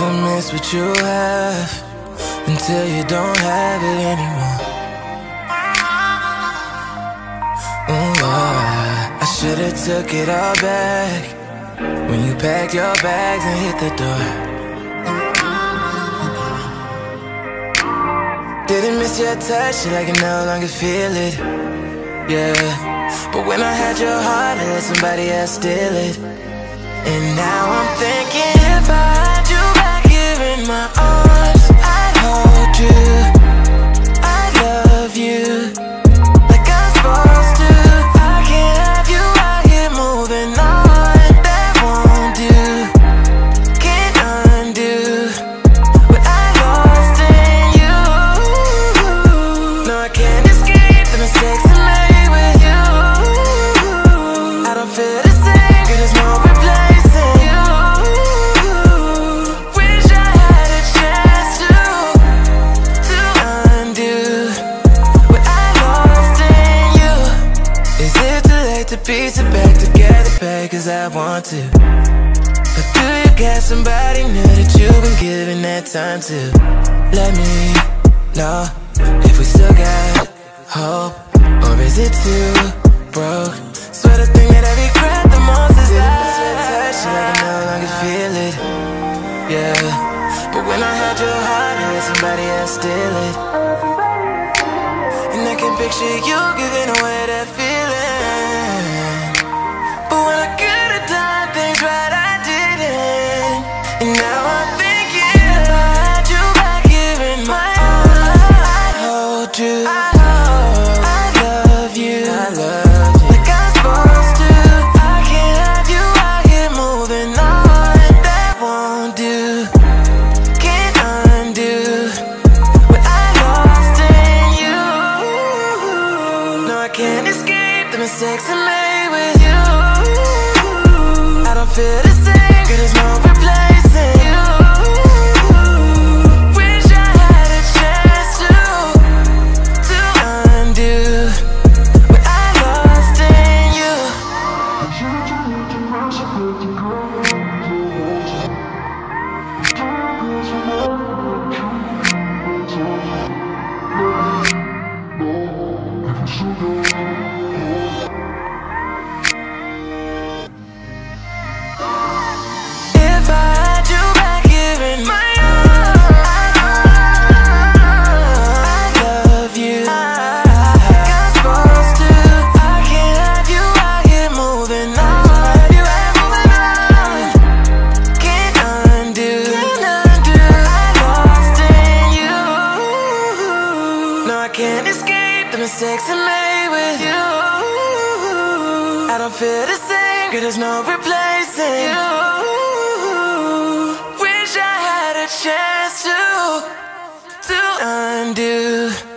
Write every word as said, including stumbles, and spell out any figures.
Don't miss what you have until you don't have it anymore. Ooh, I, I should've took it all back when you packed your bags and hit the door. Didn't miss your touch, like I no longer feel it. Yeah, but when I had your heart, I let somebody else steal it. And now I'm thinking, if I had you back here in my arms, I'd hold you, I'd love you like I'm supposed to. I can't have you out here moving on, that won't do. Can't undo what I lost in you. No, I can't escape the mistakes I made with you. I don't feel the same, 'cause there's no replacing you. Wish I had a chance to, to undo what I lost in you. Is it too late to piece it back together, babe? 'Cause I want to. But do you got somebody new that you've been giving that time to? Let me know if we still got hope, or is it too broke? Swear the thing that I regret the most is that I touch you like I no longer feel it. Yeah, but when I had your heart, I let somebody else steal it. And I can picture you giving away that feeling. But when I could've done things right, I didn't. And now I'm thinking, if I had you back here in my arms, I'd hold you, I'd love you, I love you like I'm supposed to. I can't have you out here moving on, that won't do. Can't undo what I lost in you. No, I can't escape the mistakes I made with you. I don't feel the same, 'cause there's no replacing you. Wish I had a chance to, to undo what I lost in you. If I had you back here in my arms, I'd love you like I'm supposed to. I can't have you out here moving on, you ain't moving on. Can't undo, can't undo I lost in you. No, I can't escape the mistakes I made with you. I don't feel the same, 'cause there's no replacing you. Wish I had a chance to, to undo